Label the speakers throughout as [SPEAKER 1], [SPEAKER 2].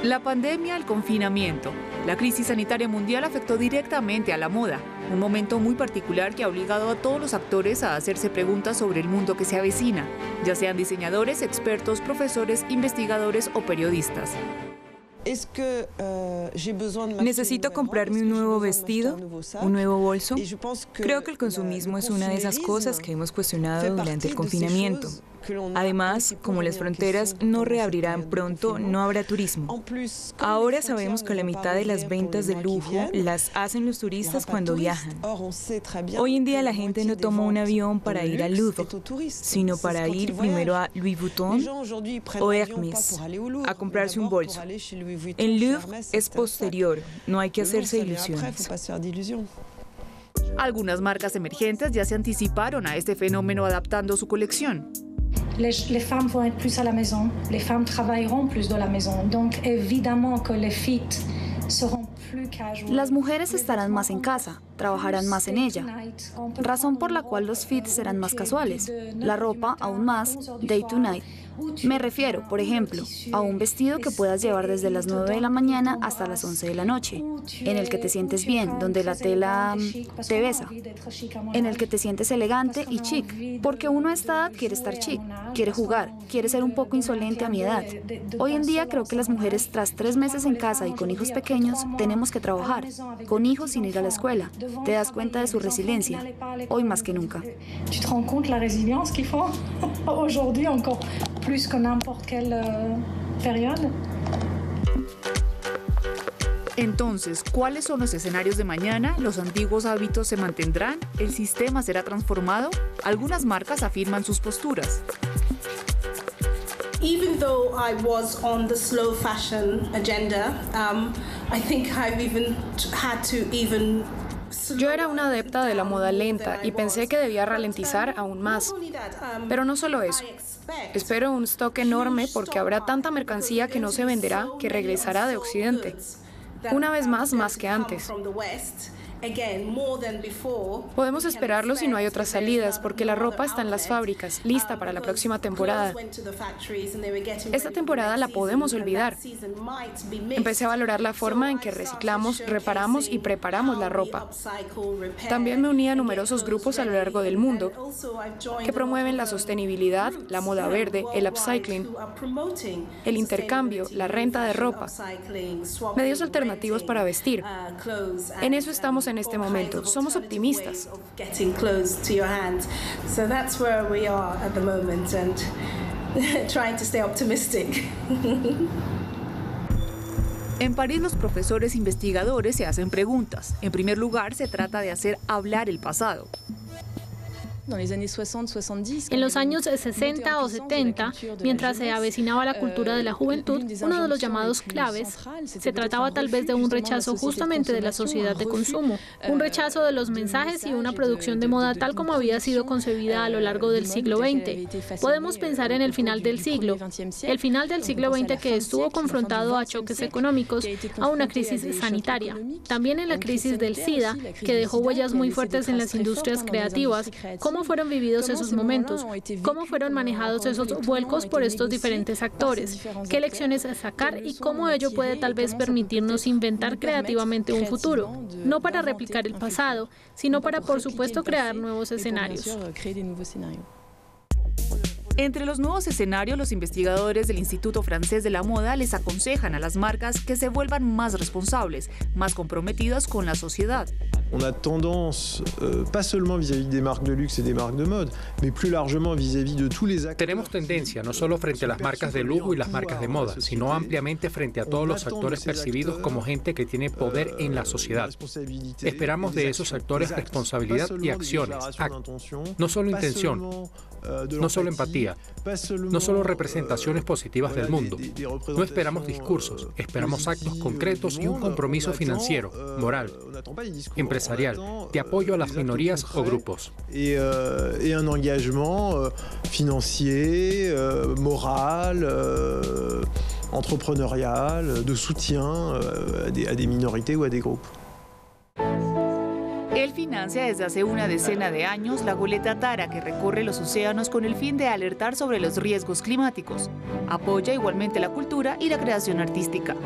[SPEAKER 1] La pandemia, el confinamiento, la crisis sanitaria mundial afectó directamente a la moda, un momento muy particular que ha obligado a todos los actores a hacerse preguntas sobre el mundo que se avecina, ya sean diseñadores, expertos, profesores, investigadores o periodistas.
[SPEAKER 2] ¿Necesito comprarme un nuevo vestido? ¿Un nuevo bolso? Creo que el consumismo es una de esas cosas que hemos cuestionado durante el confinamiento. Además, como las fronteras no reabrirán pronto, no habrá turismo. Ahora sabemos que la mitad de las ventas de lujo las hacen los turistas cuando viajan. Hoy en día la gente no toma un avión para ir al Louvre, sino para ir primero a Louis Vuitton o Hermès a comprarse un bolso. El Louvre es posterior, no hay que hacerse ilusiones.
[SPEAKER 1] Algunas marcas emergentes ya se anticiparon a este fenómeno adaptando su colección.
[SPEAKER 3] Les femmes vont être plus à la maison, les femmes travailleront plus de la maison, donc évidemment que les fits seront plus casual.
[SPEAKER 4] Las mujeres estarán más en casa, trabajarán más en ella, razón por la cual los fits serán más casuales, la ropa aún más day to night. Me refiero, por ejemplo, a un vestido que puedas llevar desde las 9 de la mañana hasta las 11 de la noche, en el que te sientes bien, donde la tela te besa, en el que te sientes elegante y chic, porque uno a esta edad quiere estar chic, quiere jugar, quiere ser un poco insolente a mi edad. Hoy en día creo que las mujeres tras 3 meses en casa y con hijos pequeños tenemos que trabajar, con hijos sin ir a la escuela. Te das cuenta de su resiliencia, hoy más que nunca.
[SPEAKER 3] Tu te rends compte la résilience qu'ils font aujourd'hui encore plus que n'importe quelle période.
[SPEAKER 1] Entonces, ¿cuáles son los escenarios de mañana? ¿Los antiguos hábitos se mantendrán? ¿El sistema será transformado? Algunas marcas afirman sus posturas.
[SPEAKER 5] Even though I was on the slow fashion agenda, I think I've even had to
[SPEAKER 6] Yo era una adepta de la moda lenta y pensé que debía ralentizar aún más. Pero no solo eso. Espero un stock enorme porque habrá tanta mercancía que no se venderá que regresará de Occidente. Una vez más que antes. Podemos esperarlo si no hay otras salidas, porque la ropa está en las fábricas, lista para la próxima temporada. Esta temporada la podemos olvidar. Empecé a valorar la forma en que reciclamos, reparamos y preparamos la ropa. También me uní a numerosos grupos a lo largo del mundo que promueven la sostenibilidad, la moda verde, el upcycling, el intercambio, la renta de ropa, medios alternativos para vestir. En eso estamos en este momento. Somos optimistas.
[SPEAKER 1] En París, los profesores investigadores se hacen preguntas. En primer lugar, se trata de hacer hablar el pasado.
[SPEAKER 7] En los años 60 o 70, mientras se avecinaba la cultura de la juventud, uno de los llamados claves se trataba tal vez de un rechazo justamente de la sociedad de consumo, un rechazo de los mensajes y una producción de moda tal como había sido concebida a lo largo del siglo XX. Podemos pensar en el final del siglo XX que estuvo confrontado a choques económicos, a una crisis sanitaria, también en la crisis del SIDA, que dejó huellas muy fuertes en las industrias creativas. ¿Cómo fueron vividos esos momentos? ¿Cómo fueron manejados esos vuelcos por estos diferentes actores? ¿Qué lecciones sacar y cómo ello puede tal vez permitirnos inventar creativamente un futuro? No para replicar el pasado, sino para, por supuesto, crear nuevos escenarios.
[SPEAKER 1] Entre los nuevos escenarios, los investigadores del Instituto Francés de la Moda les aconsejan a las marcas que se vuelvan más responsables, más comprometidas con la sociedad.
[SPEAKER 8] On a tendance, pas seulement vis-à-vis des marques de luxe et des marques de mode, mais plus largement vis-à-vis de tous les acteurs.
[SPEAKER 9] Tenemos tendencia no solo frente a las marcas de lujo y las marcas de moda, sino ampliamente frente a todos los actores percibidos como gente que tiene poder en la sociedad. Esperamos de esos actores responsabilidad y acciones, no solo intención, no solo empatía, no solo representaciones positivas del mundo. No esperamos discursos, esperamos actos concretos y un compromiso financiero, moral, empresarial, de apoyo a las minorías o grupos.
[SPEAKER 8] Et un engagement financier, moral, entrepreneurial, de soutien à des minorités ou à des groupes.
[SPEAKER 1] Él financia desde hace una decena de años la goleta Tara, que recorre los océanos con el fin de alertar sobre los riesgos climáticos. Apoya igualmente la cultura y la creación artística.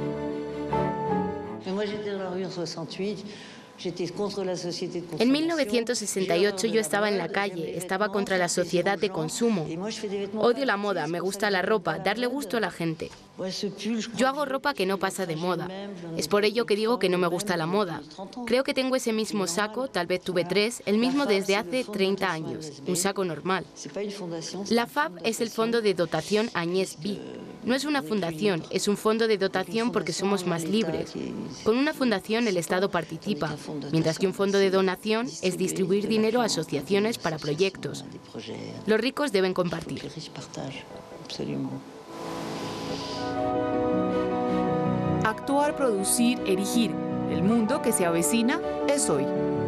[SPEAKER 10] En 1968 yo estaba en la calle, estaba contra la sociedad de consumo. Odio la moda, me gusta la ropa, darle gusto a la gente. Yo hago ropa que no pasa de moda. Es por ello que digo que no me gusta la moda. Creo que tengo ese mismo saco, tal vez tuve 3, el mismo desde hace 30 años, un saco normal. La FAB es el Fondo de Dotación Agnès B. No es una fundación, es un fondo de dotación porque somos más libres. Con una fundación el Estado participa, mientras que un fondo de donación es distribuir dinero a asociaciones para proyectos. Los ricos deben compartir.
[SPEAKER 1] Actuar, producir, erigir. El mundo que se avecina es hoy.